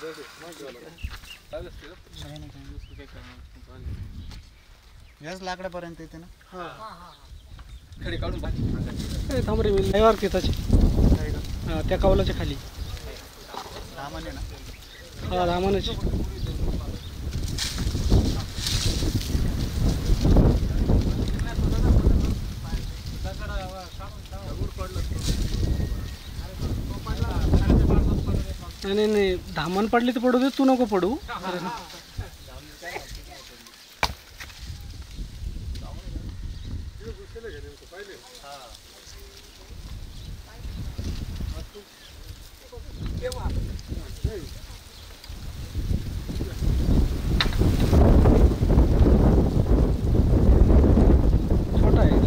याच लाकडापर्यंत येते ना. खडी काढून थांब रे, मी लयवार त्याची त्या कौलाच्या खाली सामान्य ना. हा धामानाची. नाही नाही, धामण पडली तर पडू दे, तू नको पडू. छोटा आहे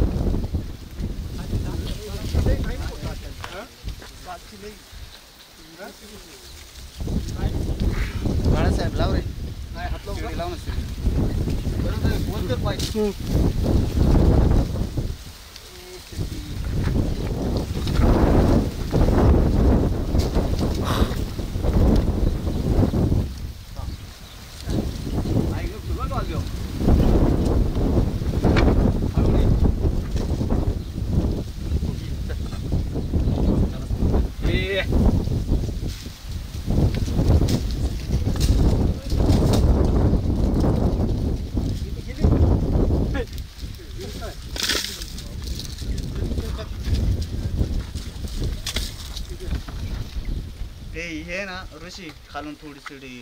बाळासाहेब लाव रे. लावून हे ना ऋषी खालून थोडी चिडी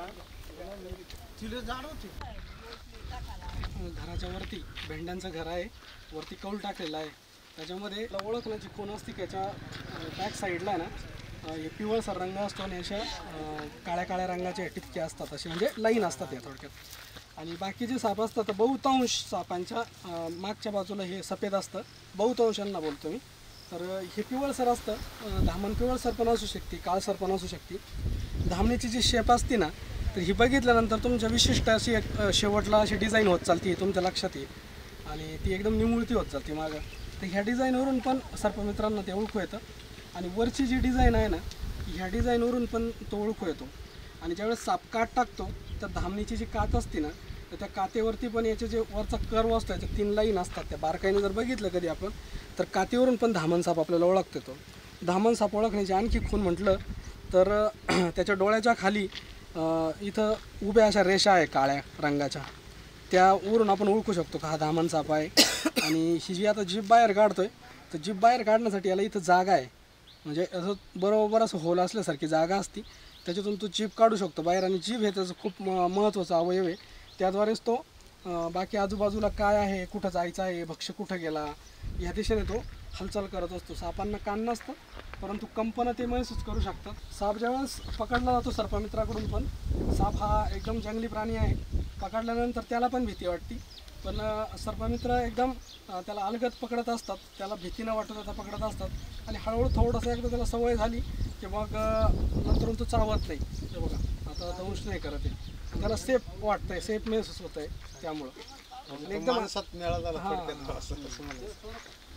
घराच्या वरती भेंड्यांचं घर आहे, वरती कौल टाकलेला आहे. त्याच्यामध्ये ओळखण्याची खूण असते की याच्या बॅक साईडला ना हे पिवळसर रंग असतो आणि अशा काळ्या काळ्या रंगाचे टिपके असतात, असे म्हणजे लाईन असतात या थोडक्यात. आणि बाकीचे साप असतात तर बहुतांश सापांच्या मागच्या बाजूला हे सफेद असतं, बहुतांशांना बोलतो मी. तर हे पिवळसर असतं. धामण पिवळसर पण असू शकते, काळसर पण असू शकते. धामणीची जी शेप असते ना, तर ही बघितल्यानंतर तुमच्या विशिष्ट अशी एक शेवटला अशी डिझाईन होत चालते, तुमच्या लक्षात येईल आणि ती एकदम निमुळती होत चालते मागं. तर ह्या डिझाईनवरून पण सर्पमित्रांना ते ओळखू येतं. आणि वरची जी डिझाईन आहे ना, ह्या डिझाईनवरून पण तो ओळखू येतो. आणि ज्यावेळेस साप काठ टाकतो तर धामणीची जी कात असते ना, तर त्या कातेवरती पण याचे जे वरचा कर्व असतो याच्या 3 लाईन असतात. त्या बारकाईने जर बघितलं कधी आपण तर कातेवरून पण धामण साप आपल्याला ओळखतो येतो. धामण साप ओळखण्याची आणखी खूण म्हटलं तर त्याच्या डोळ्याच्या खाली इथं उभ्या अशा रेषा आहे काळ्या रंगाच्या, त्यावरून आपण ओळखू शकतो का हा धामण साप आहे. आणि ही जी आता जीभ बाहेर काढतोय तर जीभ बाहेर काढण्यासाठी याला इथं जागा आहे, म्हणजे असं बरोबर असं होल असल्यासारखी जागा असती, त्याच्यातून तो जीभ काढू शकतो बाहेर. आणि जीभ हे त्याचं खूप महत्त्वाचा अवयव आहे. त्याद्वारेच तो बाकी आजूबाजूला काय आहे, कुठं जायचं आहे, भक्ष्य कुठं गेला या दिशेने तो हालचाल करत असतो. सापांना कान नसतं परंतु कंपनं ते महसूस करू शकतात. साप ज्यावेळेस पकडला जातो सर्पमित्राकडून, पण साप हा एकदम जंगली प्राणी आहे. पकडल्यानंतर त्याला पण भीती वाटते, पण सर्पमित्र एकदम त्याला अलगद पकडत असतात, त्याला भीती न वाटत आता पकडत असतात. आणि हळूहळू थोडंसं एकदा त्याला सवय झाली की मग नंतर तो चावत नाही. हे बघा आता दंश नाही करत आहे, त्याला सेफ वाटतंय, सेफ महसूस होत आहे त्यामुळं. आणि एकदम मिळाला